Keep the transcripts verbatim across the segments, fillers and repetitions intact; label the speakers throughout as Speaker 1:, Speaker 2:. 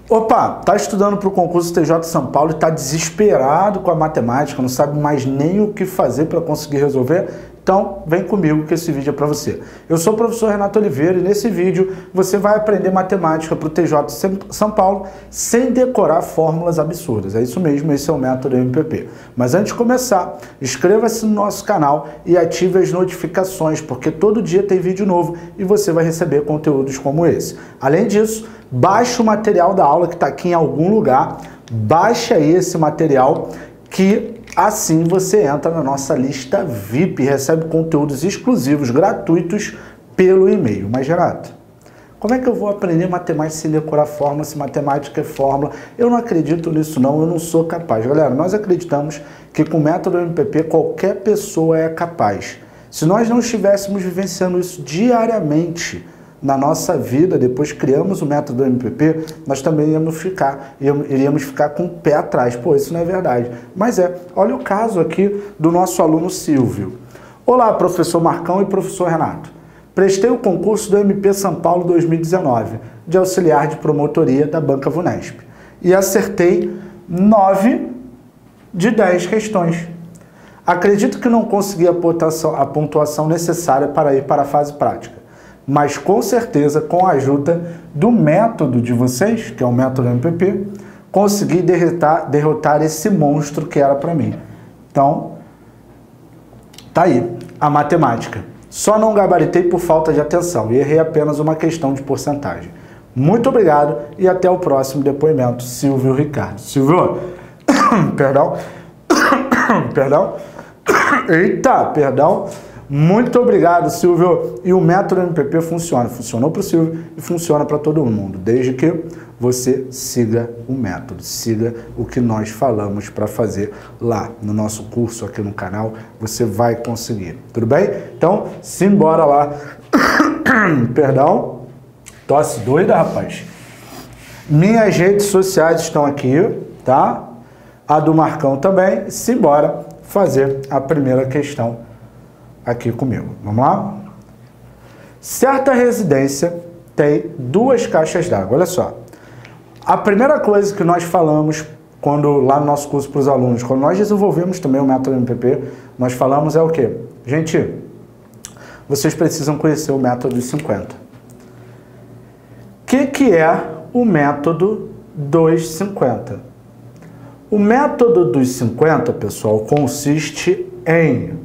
Speaker 1: Opa, tá estudando para o concurso T J São Paulo e tá desesperado com a matemática, não sabe mais nem o que fazer para conseguir resolver? Então, vem comigo que esse vídeo é para você. Eu sou o professor Renato Oliveira e nesse vídeo você vai aprender matemática para o T J São Paulo sem decorar fórmulas absurdas. É isso mesmo, esse é o método M P P. Mas antes de começar, inscreva-se no nosso canal e ative as notificações, porque todo dia tem vídeo novo e você vai receber conteúdos como esse. Além disso, baixe o material da aula que está aqui em algum lugar, baixe aí esse material que assim você entra na nossa lista V I P e recebe conteúdos exclusivos, gratuitos, pelo e-mail. Mas, Renato, como é que eu vou aprender matemática sem decorar fórmula, se matemática é fórmula? Eu não acredito nisso não, eu não sou capaz. Galera, nós acreditamos que com o método M P P qualquer pessoa é capaz. Se nós não estivéssemos vivenciando isso diariamente na nossa vida, depois criamos o método M P P, nós também iríamos ficar, iríamos ficar com o pé atrás. Pô, isso não é verdade. Mas é, olha o caso aqui do nosso aluno Silvio. Olá, professor Marcão e professor Renato. Prestei o concurso do M P São Paulo dois mil e dezenove, de auxiliar de promotoria da Banca Vunesp, e acertei nove de dez questões. Acredito que não consegui a pontuação, a pontuação necessária para ir para a fase prática, mas com certeza, com a ajuda do método de vocês, que é o método M P P, consegui derrotar, derrotar esse monstro que era para mim. Então, tá aí, a matemática. Só não gabaritei por falta de atenção e errei apenas uma questão de porcentagem. Muito obrigado e até o próximo depoimento, Silvio Ricardo. Silvio, perdão, perdão, eita, perdão. Muito obrigado, Silvio. E o método M P P funciona. Funcionou para o Silvio e funciona para todo mundo, desde que você siga o método, siga o que nós falamos para fazer lá no nosso curso aqui no canal, você vai conseguir. Tudo bem? Então, simbora lá. Perdão. Tosse doida, rapaz. Minhas redes sociais estão aqui, tá? A do Marcão também. Simbora fazer a primeira questão aqui comigo. Vamos lá? Certa residência tem duas caixas d'água. Olha só. A primeira coisa que nós falamos quando lá no nosso curso para os alunos, quando nós desenvolvemos também o método M P P, nós falamos é o quê? Gente, vocês precisam conhecer o método dos cinquenta. O que, que é o método dos cinquenta? O método dos cinquenta, pessoal, consiste em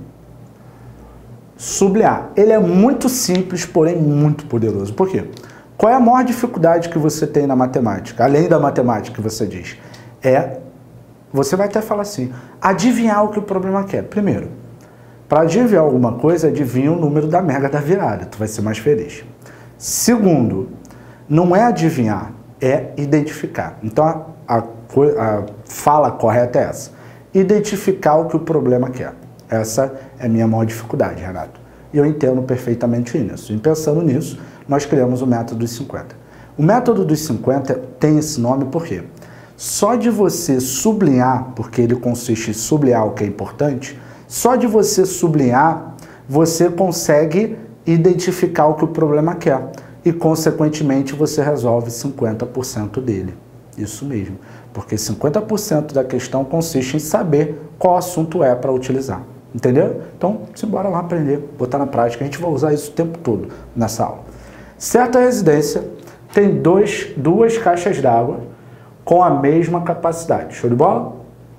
Speaker 1: sublinhar. Ele é muito simples, porém muito poderoso. Por quê? Qual é a maior dificuldade que você tem na matemática? Além da matemática que você diz. É, você vai até falar assim, adivinhar o que o problema quer. Primeiro, para adivinhar alguma coisa, adivinha o número da mega da virada. Tu vai ser mais feliz. Segundo, não é adivinhar, é identificar. Então, a, a, a fala correta é essa. Identificar o que o problema quer. Essa é a minha maior dificuldade, Renato. E eu entendo perfeitamente nisso. E pensando nisso, nós criamos o método dos cinquenta. O método dos cinquenta tem esse nome por quê? Só de você sublinhar, porque ele consiste em sublinhar o que é importante, só de você sublinhar, você consegue identificar o que o problema quer. E, consequentemente, você resolve cinquenta por cento dele. Isso mesmo. Porque cinquenta por cento da questão consiste em saber qual assunto é para utilizar. Entendeu? Então, simbora lá aprender, botar na prática. A gente vai usar isso o tempo todo nessa aula. Certa residência tem dois, duas caixas d'água com a mesma capacidade. Show de bola?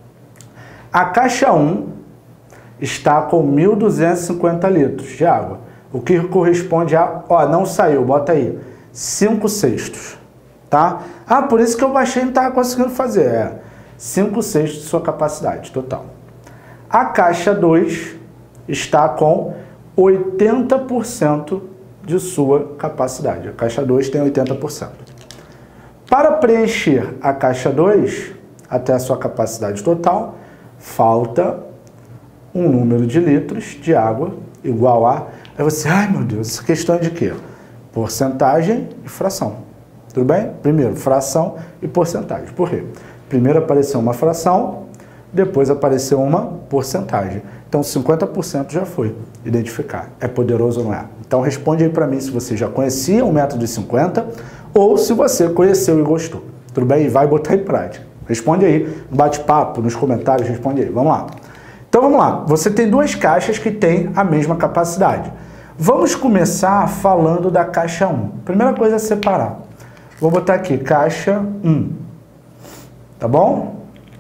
Speaker 1: A caixa um está com mil duzentos e cinquenta litros de água, o que corresponde a, ó, não saiu, bota aí, cinco sextos. Tá? Ah, por isso que eu baixei e não estava conseguindo fazer. É cinco sextos de sua capacidade total. A caixa dois está com oitenta por cento de sua capacidade. A caixa dois tem oitenta por cento. Para preencher a caixa dois, até a sua capacidade total, falta um número de litros de água igual a... Aí você, ai meu Deus, essa questão é de quê? Porcentagem e fração. Tudo bem? Primeiro, fração e porcentagem. Por quê? Primeiro apareceu uma fração, depois apareceu uma porcentagem. Então, cinquenta por cento já foi identificar. É poderoso ou não é? Então, responde aí para mim se você já conhecia o método de cinquenta ou se você conheceu e gostou. Tudo bem? E vai botar em prática. Responde aí, no bate-papo, nos comentários, responde aí. Vamos lá. Então vamos lá. Você tem duas caixas que têm a mesma capacidade. Vamos começar falando da caixa um. Primeira coisa é separar. Vou botar aqui, caixa um. Tá bom?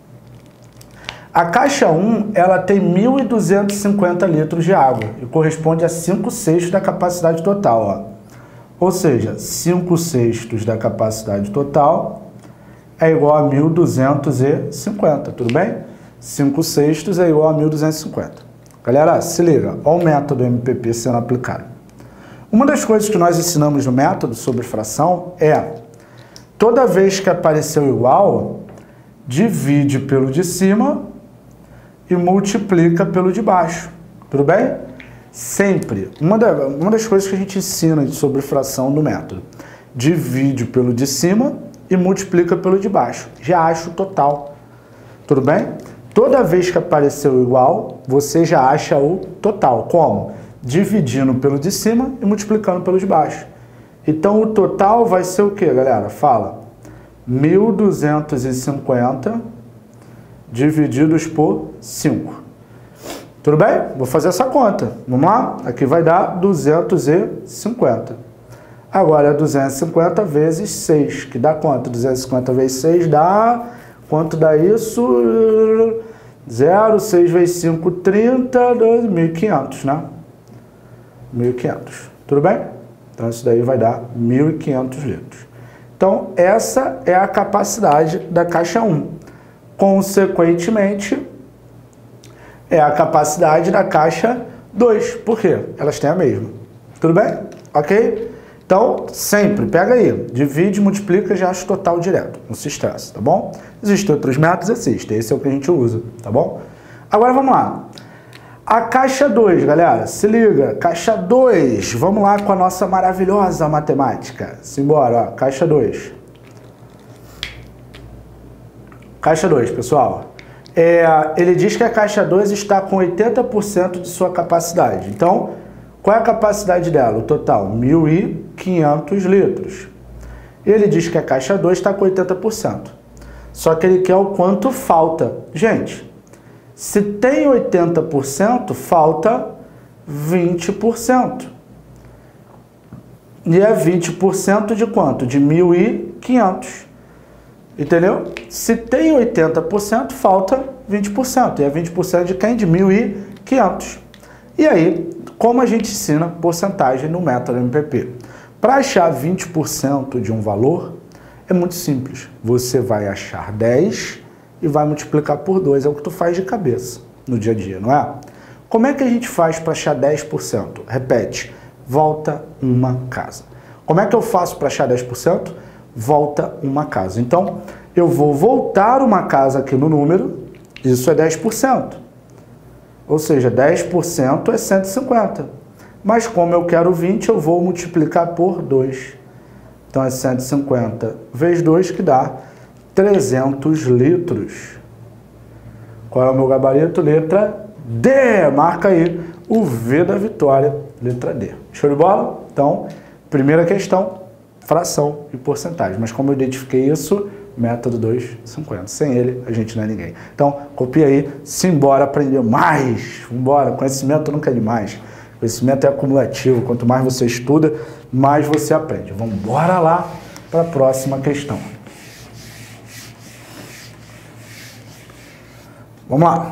Speaker 1: A caixa um, ela tem mil duzentos e cinquenta litros de água e corresponde a cinco sextos da capacidade total, ó. Ou seja, cinco sextos da capacidade total é igual a mil duzentos e cinquenta, tudo bem? cinco sextos é igual a mil duzentos e cinquenta. Galera, se liga, olha o método M P P sendo aplicado. Uma das coisas que nós ensinamos no método sobre fração é, toda vez que apareceu igual, divide pelo de cima e multiplica pelo de baixo, tudo bem? Sempre. Uma, da, uma das coisas que a gente ensina sobre fração no método. Divide pelo de cima e multiplica pelo de baixo. Já acha o total. Tudo bem? Toda vez que apareceu igual, você já acha o total. Como? Dividindo pelo de cima e multiplicando pelo de baixo. Então, o total vai ser o quê, galera? Fala. mil duzentos e cinquenta divididos por cinco. Tudo bem? Vou fazer essa conta. Vamos lá? Aqui vai dar duzentos e cinquenta. Agora é duzentos e cinquenta vezes seis, que dá quanto? duzentos e cinquenta vezes seis dá... Quanto dá isso? zero, seis vezes cinco, trinta, doze, mil e quinhentos, né? mil e quinhentos. Tudo bem? Então, isso daí vai dar mil e quinhentos litros. Então, essa é a capacidade da caixa um. Consequentemente, é a capacidade da caixa dois. Por quê? Elas têm a mesma. Tudo bem? Ok? Então, sempre, pega aí, divide, multiplica, já acha o total direto. Não se estressa, tá bom? Existem outros métodos, existem. Esse é o que a gente usa, tá bom? Agora, vamos lá. A caixa dois, galera, se liga. Caixa dois, vamos lá com a nossa maravilhosa matemática. Simbora, ó, caixa dois. Caixa dois, pessoal. É, ele diz que a caixa dois está com oitenta por cento de sua capacidade. Então, qual é a capacidade dela? O total, mil e quinhentos litros. Ele diz que a caixa dois está com oitenta por cento. Só que ele quer o quanto falta. Gente, se tem oitenta por cento, falta vinte por cento. E é vinte por cento de quanto? De mil e quinhentos. Entendeu? Se tem oitenta por cento, falta vinte por cento. E é vinte por cento de quem? De mil e quinhentos. E aí, como a gente ensina porcentagem no método M P P? Para achar vinte por cento de um valor, é muito simples. Você vai achar dez e vai multiplicar por dois. É o que tu faz de cabeça no dia a dia, não é? Como é que a gente faz para achar dez por cento? Repete, volta uma casa. Como é que eu faço para achar dez por cento? Volta uma casa. Então, eu vou voltar uma casa aqui no número, isso é dez por cento. Ou seja, dez por cento é cento e cinquenta. Mas como eu quero vinte, eu vou multiplicar por dois. Então é cento e cinquenta vezes dois, que dá trezentos litros. Qual é o meu gabarito? Letra D. Marca aí o V da vitória, letra D. Show de bola? Então, primeira questão, fração e porcentagem. Mas como eu identifiquei isso, método dois, cinquenta. Sem ele, a gente não é ninguém. Então, copia aí, simbora aprender mais. Vambora, conhecimento nunca é demais. Conhecimento é acumulativo. Quanto mais você estuda, mais você aprende. Vambora lá para a próxima questão. Vamos lá.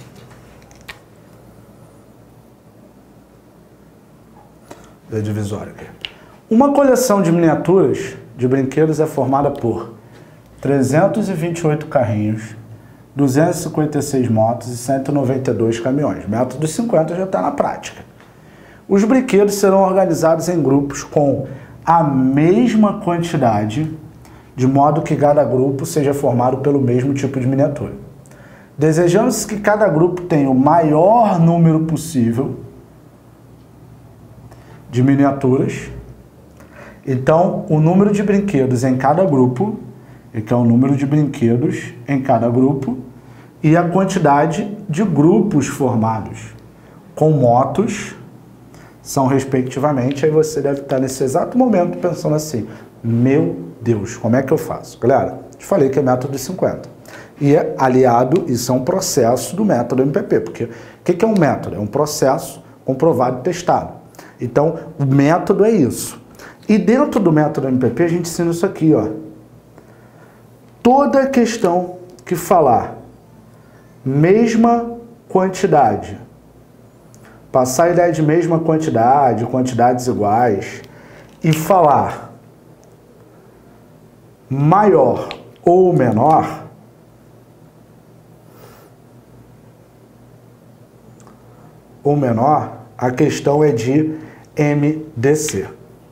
Speaker 1: Vê a divisória aqui. Uma coleção de miniaturas de brinquedos é formada por trezentos e vinte e oito carrinhos, duzentas e cinquenta e seis motos e cento e noventa e dois caminhões. Método dos cinquenta já está na prática. Os brinquedos serão organizados em grupos com a mesma quantidade, de modo que cada grupo seja formado pelo mesmo tipo de miniatura. Desejando-se que cada grupo tenha o maior número possível de miniaturas, então o número de brinquedos em cada grupo, que é o número de brinquedos em cada grupo, e a quantidade de grupos formados com motos são respectivamente. Aí você deve estar nesse exato momento pensando assim, meu Deus, como é que eu faço? Galera, deixa Te falei que é método de cinquenta. E é aliado, isso é um processo do método M P P, porque o que, que é um método? É um processo comprovado e testado. Então, o método é isso. E dentro do método M P P, a gente ensina isso aqui, ó. Toda questão que falar mesma quantidade, passar a ideia de mesma quantidade, quantidades iguais, e falar maior ou menor, ou menor, a questão é de M D C.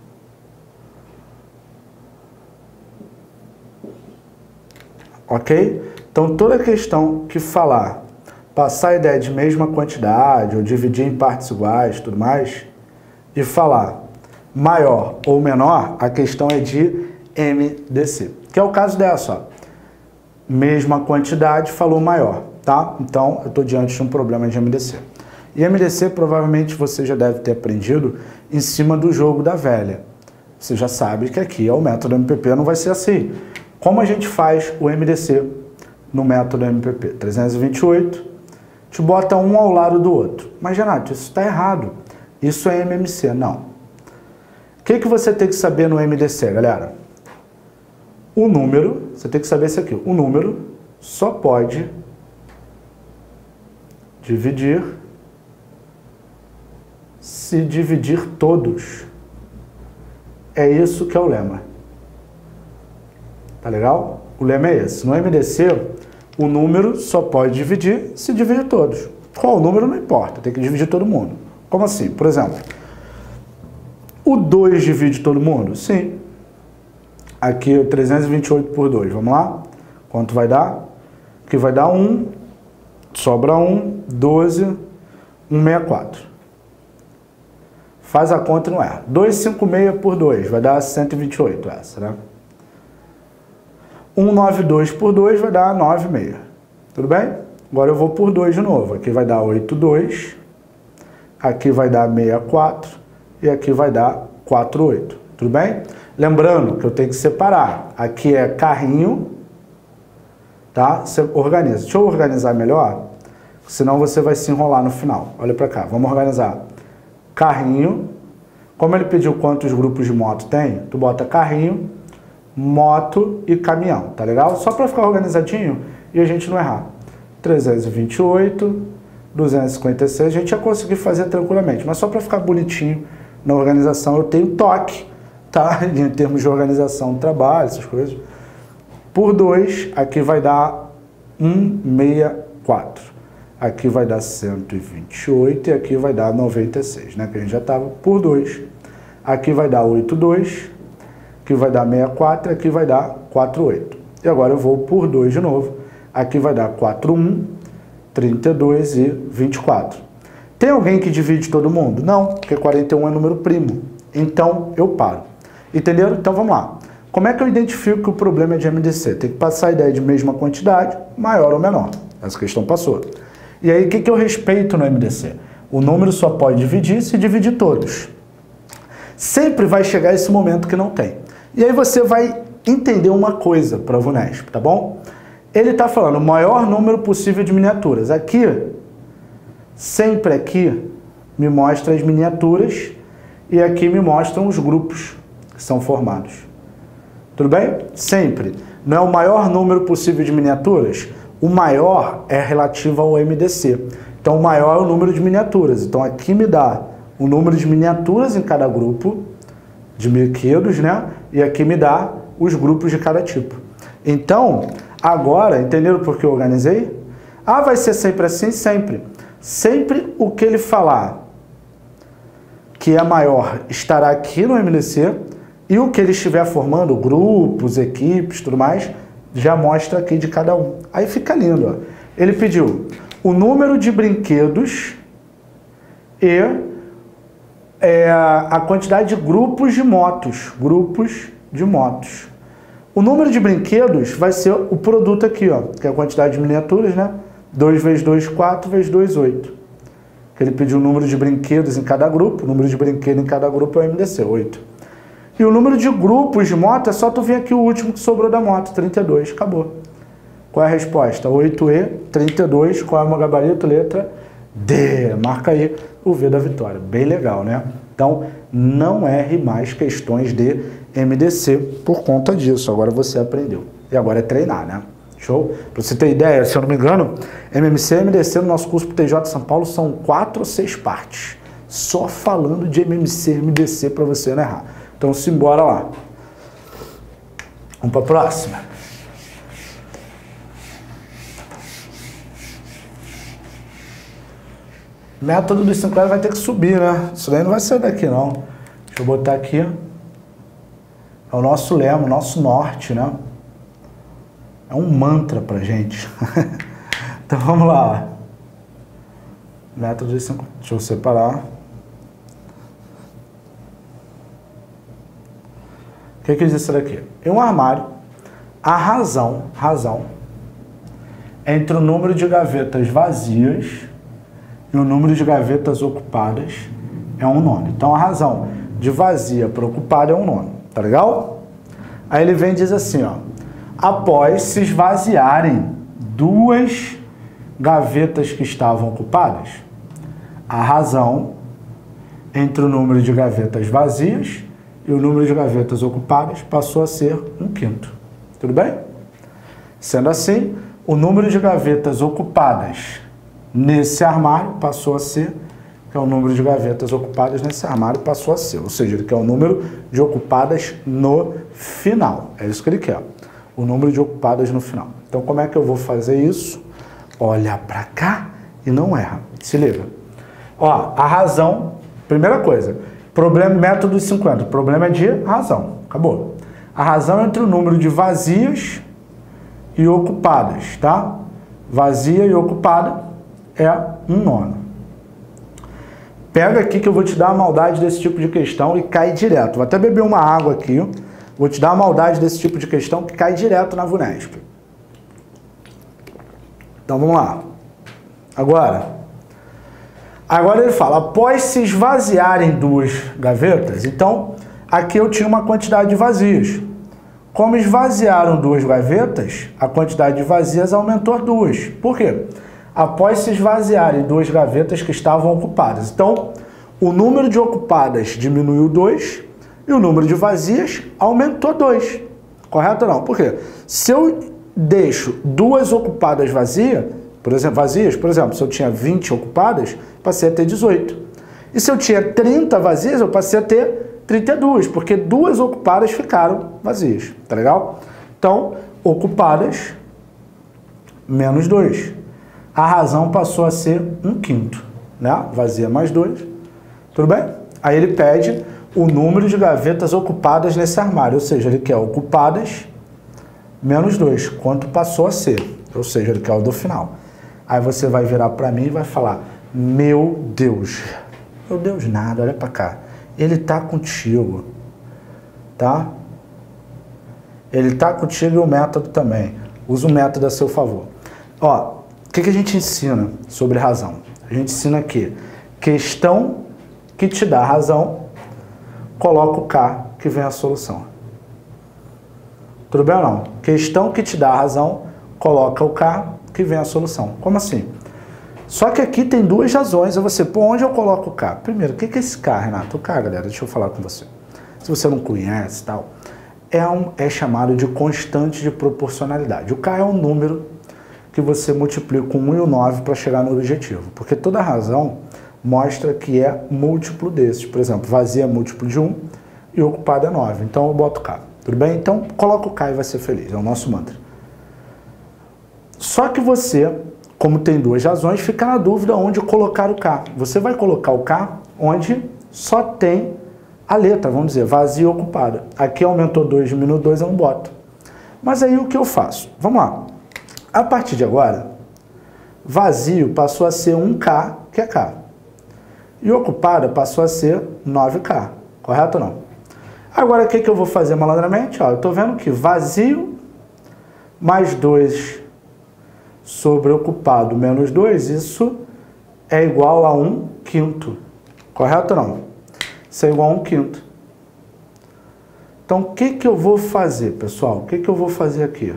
Speaker 1: Ok? Então, toda questão que falar, passar a ideia de mesma quantidade, ou dividir em partes iguais, tudo mais, e falar maior ou menor, a questão é de M D C. Que é o caso dessa, ó. Mesma quantidade, falou maior, tá? Então, eu estou diante de um problema de M D C. E M D C, provavelmente, você já deve ter aprendido em cima do jogo da velha. Você já sabe que aqui é o método M P P, não vai ser assim. Como a gente faz o M D C no método M P P? trezentos e vinte e oito, te bota um ao lado do outro. Mas, Renato, isso está errado. Isso é M M C. Não. O que, que você tem que saber no M D C, galera? O número, você tem que saber isso aqui. O número só pode dividir se dividir todos. É isso que é o lema. Tá legal? O lema é esse. No M D C, o número só pode dividir se dividir todos. Qual o número não importa, tem que dividir todo mundo. Como assim? Por exemplo, o dois divide todo mundo? Sim. Aqui é trezentos e vinte e oito por dois. Vamos lá? Quanto vai dar? Aqui vai dar um, sobra um, doze, cento e sessenta e quatro. Faz a conta e não erra. duzentos e cinquenta e seis por dois vai dar cento e vinte e oito, essa, né? cento e noventa e dois por dois vai dar noventa e seis. Tudo bem? Agora eu vou por dois de novo. Aqui vai dar oitenta e dois, aqui vai dar sessenta e quatro e aqui vai dar quarenta e oito. Tudo bem? Lembrando que eu tenho que separar. Aqui é carrinho, tá? Você organiza. Deixa eu organizar melhor, senão você vai se enrolar no final. Olha para cá, vamos organizar. Carrinho, como ele pediu quantos grupos de moto tem, tu bota carrinho, moto e caminhão, tá legal? Só para ficar organizadinho e a gente não errar. trezentos e vinte e oito, duzentos e cinquenta e seis, a gente ia conseguir fazer tranquilamente, mas só para ficar bonitinho na organização, eu tenho toque, tá? Em termos de organização do trabalho, essas coisas. Por dois, aqui vai dar cento e sessenta e quatro. Aqui vai dar cento e vinte e oito e aqui vai dar noventa e seis, né? Que a gente já estava por dois. Aqui vai dar oitenta e dois, aqui vai dar sessenta e quatro e aqui vai dar quarenta e oito. E agora eu vou por dois de novo. Aqui vai dar quarenta e um, trinta e dois e vinte e quatro. Tem alguém que divide todo mundo? Não, porque quarenta e um é número primo. Então eu paro. Entenderam? Então vamos lá. Como é que eu identifico que o problema é de M D C? Tem que passar a ideia de mesma quantidade, maior ou menor. Essa questão passou. E aí, o que, que eu respeito no M D C? O número só pode dividir se dividir todos. Sempre vai chegar esse momento que não tem. E aí você vai entender uma coisa para o VUNESP, tá bom? Ele está falando o maior número possível de miniaturas. Aqui, sempre aqui, me mostra as miniaturas e aqui me mostram os grupos que são formados. Tudo bem? Sempre. Não é o maior número possível de miniaturas? O maior é relativo ao M D C. Então, o maior é o número de miniaturas. Então, aqui me dá o número de miniaturas em cada grupo de brinquedos, né? E aqui me dá os grupos de cada tipo. Então, agora, entenderam por que eu organizei? Ah, vai ser sempre assim? Sempre. Sempre o que ele falar que é maior estará aqui no M D C e o que ele estiver formando, grupos, equipes, tudo mais, já mostra aqui de cada um. Aí fica lindo, ó. Ele pediu o número de brinquedos e é, a quantidade de grupos de motos. Grupos de motos. O número de brinquedos vai ser o produto aqui, ó, que é a quantidade de miniaturas, né? dois vezes dois, quatro, vezes dois, oito. Ele pediu o número de brinquedos em cada grupo. O número de brinquedos em cada grupo é o M D C, oito. E o número de grupos de moto é só tu vir aqui o último que sobrou da moto, trinta e dois, acabou. Qual é a resposta? oito E, trinta e dois, qual é o meu gabarito? Letra D. Marca aí o V da vitória. Bem legal, né? Então, não erre mais questões de M D C por conta disso. Agora você aprendeu. E agora é treinar, né? Show? Pra você ter ideia, se eu não me engano, M M C e M D C no nosso curso pro T J São Paulo são quatro ou seis partes. Só falando de M M C e M D C para você não errar. Então, simbora lá. Vamos para a próxima. Método dos cinquenta vai ter que subir, né? Isso daí não vai sair daqui, não. Deixa eu botar aqui. É o nosso lema, o nosso norte, né? É um mantra pra gente. Então, vamos lá. Método dos cinquenta. Deixa eu separar. O que, que diz isso daqui? Em um armário, a razão, razão, entre o número de gavetas vazias e o número de gavetas ocupadas é um nono. Então, a razão de vazia para ocupada é um nono. Tá legal? Aí ele vem e diz assim, ó. Após se esvaziarem duas gavetas que estavam ocupadas, a razão entre o número de gavetas vazias e o número de gavetas ocupadas passou a ser um quinto. Tudo bem? Sendo assim, o número de gavetas ocupadas nesse armário passou a ser, que é o número de gavetas ocupadas nesse armário passou a ser, ou seja, ele quer o número de ocupadas no final. É isso que ele quer, o número de ocupadas no final. Então, como é que eu vou fazer isso? Olha para cá e não erra. Se liga. Ó, a razão, primeira coisa, problema, método dos cinquenta, o problema é de razão, acabou. A razão entre o número de vazias e ocupadas, tá? Vazia e ocupada é um nono. Pega aqui que eu vou te dar a maldade desse tipo de questão e cai direto. Vou até beber uma água aqui, vou te dar a maldade desse tipo de questão que cai direto na VUNESP. Então vamos lá. Agora... Agora ele fala, após se esvaziarem duas gavetas, então aqui eu tinha uma quantidade de vazias. Como esvaziaram duas gavetas, a quantidade de vazias aumentou duas. Por quê? Após se esvaziarem duas gavetas que estavam ocupadas. Então, o número de ocupadas diminuiu dois e o número de vazias aumentou dois. Correto ou não? Por quê? Se eu deixo duas ocupadas vazias, por exemplo, vazias, por exemplo, se eu tinha vinte ocupadas, passei a ter dezoito. E se eu tinha trinta vazias, eu passei a ter trinta e duas, porque duas ocupadas ficaram vazias, tá legal? Então, ocupadas menos dois. A razão passou a ser um quinto, né? Vazia mais dois, tudo bem? Aí ele pede o número de gavetas ocupadas nesse armário, ou seja, ele quer ocupadas menos dois, quanto passou a ser, ou seja, ele quer o do final. Aí você vai virar para mim e vai falar, meu Deus, meu Deus nada, olha para cá, ele tá contigo, tá? Ele tá contigo e o método também, usa o método a seu favor. Ó, o que, que a gente ensina sobre razão? A gente ensina que questão que te dá razão, coloca o K que vem a solução. Tudo bem ou não? Questão que te dá razão, coloca o K que vem a solução. Como assim? Só que aqui tem duas razões. Eu você, pô, onde eu coloco o K? Primeiro, o que é esse K, Renato? O K, galera, deixa eu falar com você. Se você não conhece e tal, é, um, é chamado de constante de proporcionalidade. O K é um número que você multiplica com um e o nove para chegar no objetivo. Porque toda razão mostra que é múltiplo desses. Por exemplo, vazia é múltiplo de um e ocupado é nove. Então eu boto K. Tudo bem? Então coloca o K e vai ser feliz. É o nosso mantra. Só que você, como tem duas razões, fica na dúvida onde colocar o K. Você vai colocar o K onde só tem a letra, vamos dizer, vazia e ocupada. Aqui aumentou dois, diminuiu dois, eu não boto. Mas aí o que eu faço? Vamos lá. A partir de agora, vazio passou a ser um K, que é K. E ocupada passou a ser nove K. Correto ou não? Agora, o que, que eu vou fazer malandramente? Ó, eu estou vendo que vazio mais dois sobre ocupado menos dois, isso é igual a um quinto. Correto ou não? Isso é igual a um quinto. Então, o que, que eu vou fazer, pessoal? O que, que eu vou fazer aqui?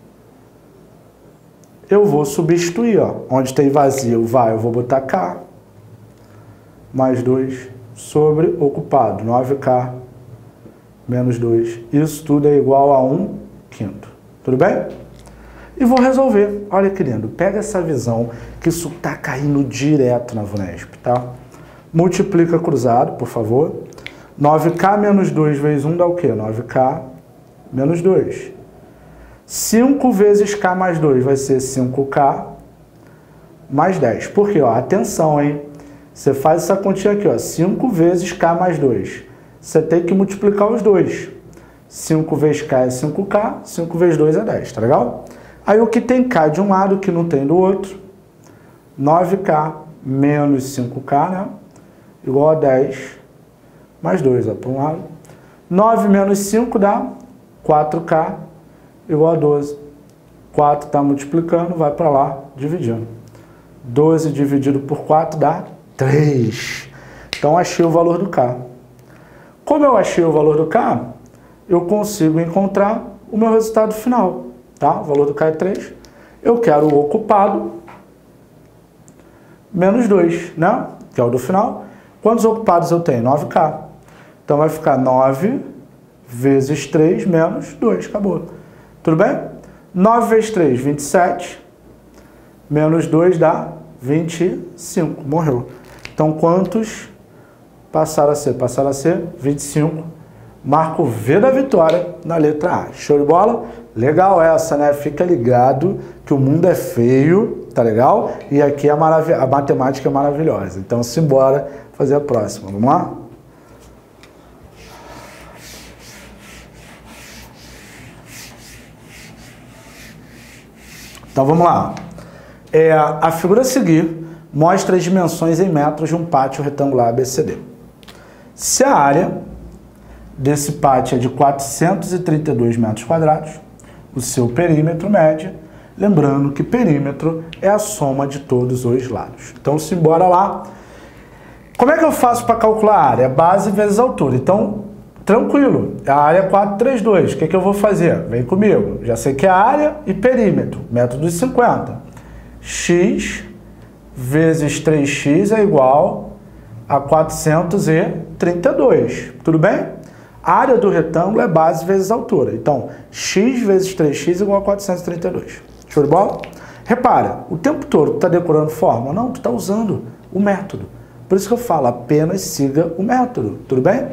Speaker 1: Eu vou substituir, ó. Onde tem vazio, vai, eu vou botar K, mais dois, sobre ocupado, nove K, menos dois. Isso tudo é igual a um quinto. Tudo bem? E vou resolver. Olha que lindo. Pega essa visão, que isso tá caindo direto na VUNESP, tá? Multiplica cruzado, por favor. nove K menos dois vezes um dá o quê? nove K menos dois. cinco vezes K mais dois vai ser cinco K mais dez. Por quê? Ó, atenção, hein? Você faz essa continha aqui, ó. cinco vezes K mais dois. Você tem que multiplicar os dois. cinco vezes K é cinco K, cinco vezes dois é dez, tá legal? Aí o que tem K de um lado, que não tem do outro, nove K menos cinco K, né? Igual a dez, mais dois, ó, para um lado. nove menos cinco dá quatro K, igual a doze. quatro está multiplicando, vai para lá, dividindo. doze dividido por quatro dá três. Então, achei o valor do K. Como eu achei o valor do K, eu consigo encontrar o meu resultado final. Tá? O valor do K é três. Eu quero o ocupado menos dois, né? Que é o do final. Quantos ocupados eu tenho? nove K. Então, vai ficar nove vezes três menos dois. Acabou. Tudo bem? nove vezes três, vinte e sete. Menos dois dá vinte e cinco. Morreu. Então, quantos passaram a ser? Passaram a ser vinte e cinco. Marco V da vitória na letra A. Show de bola? Legal essa, né? Fica ligado que o mundo é feio, tá legal? E aqui a, marav a matemática é maravilhosa. Então, simbora fazer a próxima. Vamos lá? Então, vamos lá. É, a figura a seguir mostra as dimensões em metros de um pátio retangular A B C D. Se a área desse pátio é de quatrocentos e trinta e dois metros quadrados, o seu perímetro mede, lembrando que perímetro é a soma de todos os lados. Então, simbora lá. Como é que eu faço para calcular a área? Base vezes altura. Então, tranquilo, a área é quatrocentos e trinta e dois. O que, que eu vou fazer? Vem comigo. Já sei que é área e perímetro. Método de cinquenta. X vezes três x é igual a quatrocentos e trinta e dois. Tudo bem? A área do retângulo é base vezes altura. Então, x vezes três x é igual a quatrocentos e trinta e dois. Show de bola? Repara, o tempo todo tu está decorando fórmula? Não, tu está usando o método. Por isso que eu falo, apenas siga o método. Tudo bem?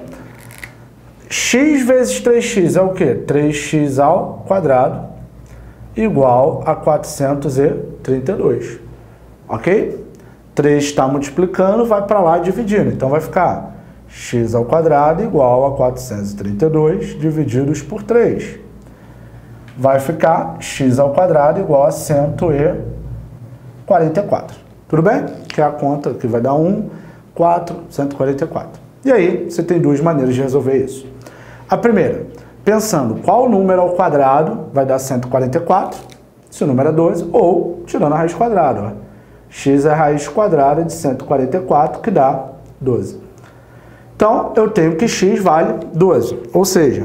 Speaker 1: X vezes três x é o quê? três x ao quadrado igual a quatrocentos e trinta e dois. Ok? três está multiplicando, vai para lá dividindo. Então, vai ficar x ao quadrado igual a quatrocentos e trinta e dois divididos por três. Vai ficar x ao quadrado igual a cento e quarenta e quatro. Tudo bem? Que é a conta que vai dar um, quatro, cento e quarenta e quatro. E aí, você tem duas maneiras de resolver isso. A primeira, pensando qual número ao quadrado vai dar cento e quarenta e quatro, se o número é doze, ou tirando a raiz quadrada. Ó. X é a raiz quadrada de cento e quarenta e quatro, que dá doze. Então, eu tenho que x vale doze. Ou seja,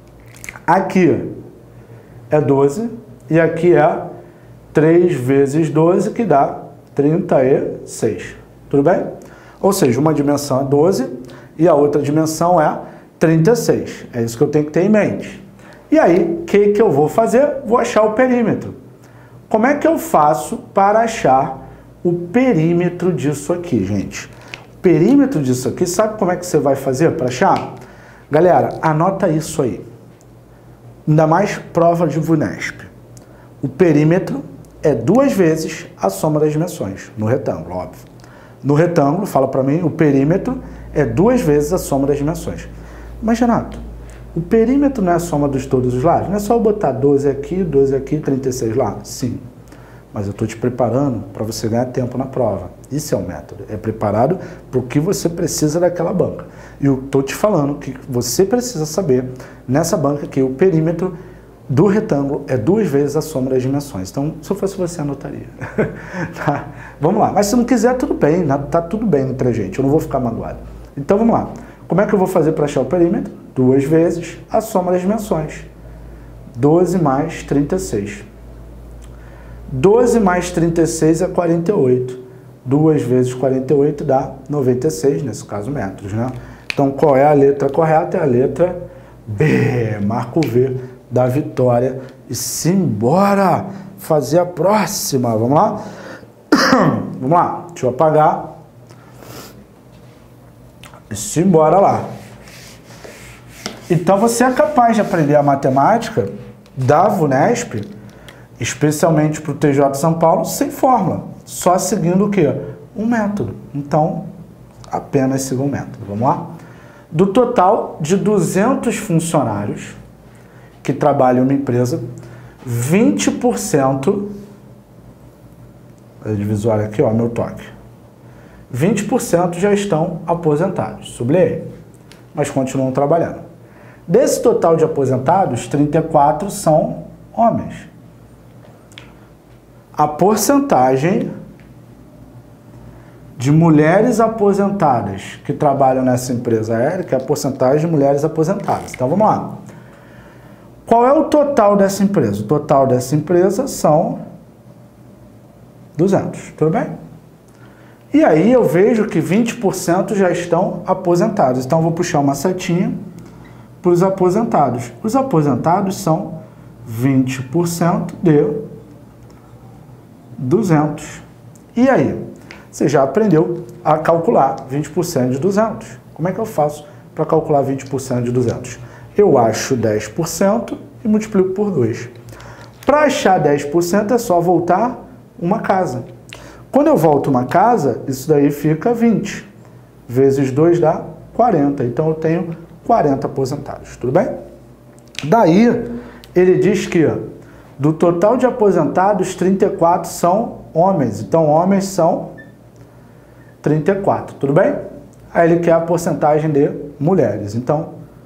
Speaker 1: aqui é doze e aqui é três vezes doze, que dá trinta e seis. Tudo bem? Ou seja, uma dimensão é doze e a outra dimensão é trinta e seis. É isso que eu tenho que ter em mente. E aí, o que, que eu vou fazer? Vou achar o perímetro. Como é que eu faço para achar o perímetro disso aqui, gente? O perímetro disso aqui, sabe como é que você vai fazer para achar? Galera, anota isso aí. Ainda mais prova de VUNESP. O perímetro é duas vezes a soma das dimensões, no retângulo, óbvio. No retângulo, fala para mim, o perímetro é duas vezes a soma das dimensões. Mas, Renato, o perímetro não é a soma de todos os lados? Não é só eu botar doze aqui, doze aqui, trinta e seis lá? Sim. Mas eu estou te preparando para você ganhar tempo na prova. Isso é o método. É preparado para o que você precisa daquela banca. E eu estou te falando que você precisa saber, nessa banca, que o perímetro do retângulo é duas vezes a soma das dimensões. Então, se eu fosse você, anotaria. Tá? Vamos lá. Mas se não quiser, tudo bem. Tá tudo bem entre a gente. Eu não vou ficar magoado. Então, vamos lá. Como é que eu vou fazer para achar o perímetro? duas vezes a soma das dimensões. doze mais trinta e seis. doze mais trinta e seis é quarenta e oito. duas vezes quarenta e oito dá noventa e seis, nesse caso metros, né? Então, qual é a letra correta? É a letra B. Marca o V da vitória. E simbora fazer a próxima. Vamos lá? Vamos lá. Deixa eu apagar. E simbora lá. Então, você é capaz de aprender a matemática da VUNESP, especialmente para o T J São Paulo, sem fórmula. Só seguindo o quê? Um método. Então, apenas siga um método. Vamos lá? Do total de duzentos funcionários que trabalham em uma empresa, vinte por cento, a divisória aqui, ó, meu toque, vinte por cento já estão aposentados, sublinhei, mas continuam trabalhando. Desse total de aposentados, trinta e quatro são homens. A porcentagem de mulheres aposentadas que trabalham nessa empresa aérea, que é a porcentagem de mulheres aposentadas. Então, vamos lá. Qual é o total dessa empresa? O total dessa empresa são duzentos, tudo bem? E aí eu vejo que vinte por cento já estão aposentados. Então, eu vou puxar uma setinha para os aposentados. Os aposentados são vinte por cento de duzentos. E aí? Você já aprendeu a calcular vinte por cento de duzentos. Como é que eu faço para calcular vinte por cento de duzentos? Eu acho dez por cento e multiplico por dois. Para achar dez por cento é só voltar uma casa. Quando eu volto uma casa, isso daí fica vinte. Vezes dois dá quarenta. Então eu tenho quarenta aposentados. Tudo bem? Daí, ele diz que do total de aposentados, trinta e quatro são homens. Então, homens são trinta e quatro, tudo bem? Aí ele quer a porcentagem de mulheres. Então,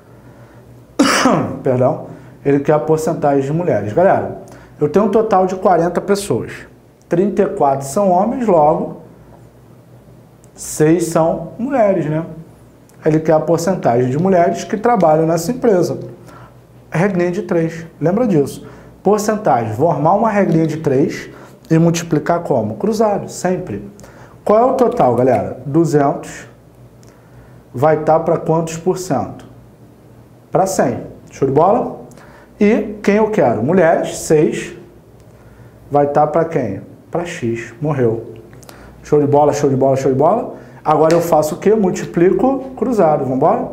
Speaker 1: perdão, ele quer a porcentagem de mulheres. Galera, eu tenho um total de quarenta pessoas. trinta e quatro são homens, logo, seis são mulheres, né? Ele quer a porcentagem de mulheres que trabalham nessa empresa. Regrinha de três, lembra disso. Porcentagem, vou armar uma regrinha de três e multiplicar como? Cruzado, sempre. Qual é o total, galera? duzentos vai estar para quantos por cento? Para cem. Show de bola? E quem eu quero? Mulheres, seis. Vai estar para quem? Para X. Morreu. Show de bola, show de bola, show de bola. Agora eu faço o quê? Multiplico cruzado. Vamos embora?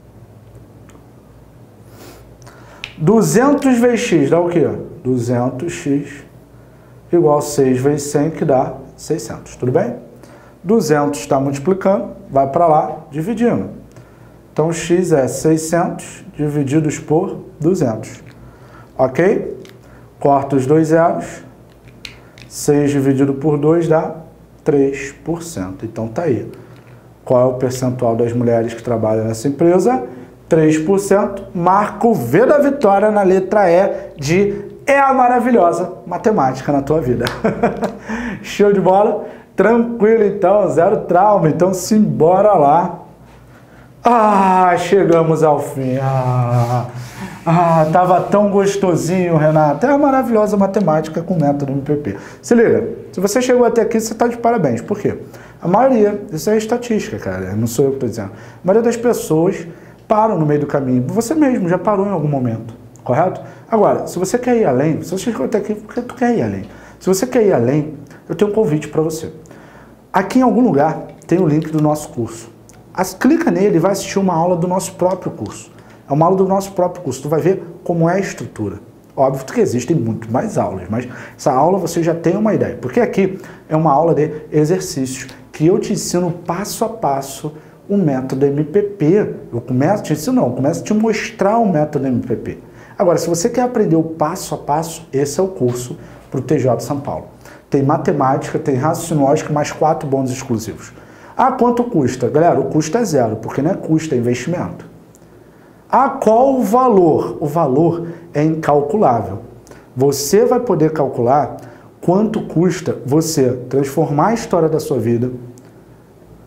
Speaker 1: duzentos vezes X dá o quê? duzentos x igual a seis vezes cem, que dá seiscentos. Tudo bem? duzentos está multiplicando, vai para lá, dividindo. Então, x é seiscentos divididos por duzentos. Ok? Corta os dois zeros. seis dividido por dois dá três por cento. Então, tá aí. Qual é o percentual das mulheres que trabalham nessa empresa? três por cento. Marca o V da vitória na letra E de é a maravilhosa matemática na tua vida. Show de bola? Tranquilo, então, zero trauma. Então, simbora lá. Ah, chegamos ao fim. Ah, ah, tava tão gostosinho, Renato. É a maravilhosa matemática com método M P P. Se liga, se você chegou até aqui, você está de parabéns. Por quê? A maioria, isso é estatística, cara, não sou eu que estou dizendo. A maioria das pessoas param no meio do caminho. Você mesmo já parou em algum momento, correto? Agora, se você quer ir além, se você chegou até aqui, porque tu quer ir além. Se você quer ir além, eu tenho um convite para você. Aqui em algum lugar tem o link do nosso curso. As, clica nele e vai assistir uma aula do nosso próprio curso. É uma aula do nosso próprio curso. Tu vai ver como é a estrutura. Óbvio que existem muito mais aulas, mas essa aula você já tem uma ideia. Porque aqui é uma aula de exercícios que eu te ensino passo a passo o método M P P. Eu começo, te ensino não, eu começo a te mostrar o método M P P. Agora, se você quer aprender o passo a passo, esse é o curso para o T J São Paulo. Tem matemática, tem raciocínio lógico, mais quatro bônus exclusivos. Ah, quanto custa? Galera, o custo é zero, porque não é custo, é investimento. Ah, qual o valor? O valor é incalculável. Você vai poder calcular quanto custa você transformar a história da sua vida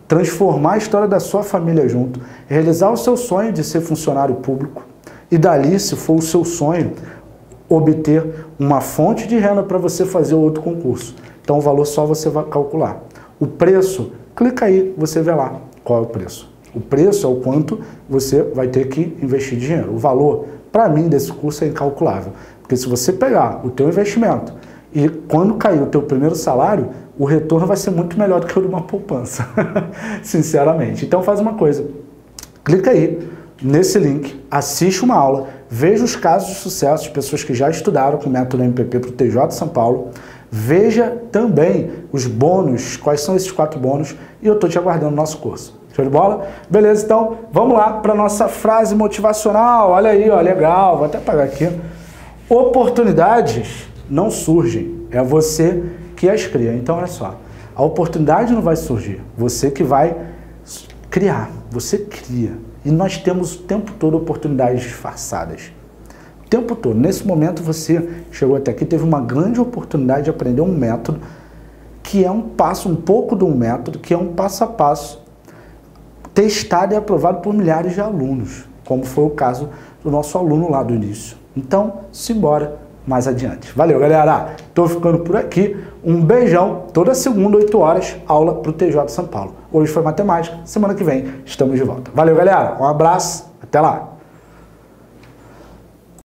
Speaker 1: transformar a história da sua família junto, realizar o seu sonho de ser funcionário público e dali, se for o seu sonho, obter uma fonte de renda para você fazer outro concurso. Então o valor só você vai calcular. O preço, clica aí, você vê lá qual é o preço. O preço é o quanto você vai ter que investir dinheiro. O valor, para mim, desse curso é incalculável. Porque se você pegar o teu investimento e quando cair o teu primeiro salário, o retorno vai ser muito melhor do que o de uma poupança, sinceramente. Então faz uma coisa, clica aí nesse link, assiste uma aula, veja os casos de sucesso de pessoas que já estudaram com o método M P P para o T J São Paulo, veja também os bônus, quais são esses quatro bônus, e eu estou te aguardando no nosso curso. Show de bola? Beleza, então vamos lá para a nossa frase motivacional. Olha aí, ó, legal, vou até apagar aqui. Oportunidades não surgem, é você que as cria. Então, olha só, a oportunidade não vai surgir, você que vai criar, você cria. E nós temos o tempo todo oportunidades disfarçadas. O tempo todo. Nesse momento você chegou até aqui, teve uma grande oportunidade de aprender um método que é um passo, um pouco de um método, que é um passo a passo, testado e aprovado por milhares de alunos, como foi o caso do nosso aluno lá do início. Então, simbora mais adiante. Valeu, galera! Tô ficando por aqui. Um beijão. Toda segunda, oito horas, aula para o T J São Paulo. Hoje foi matemática. Semana que vem estamos de volta. Valeu, galera! Um abraço. Até lá!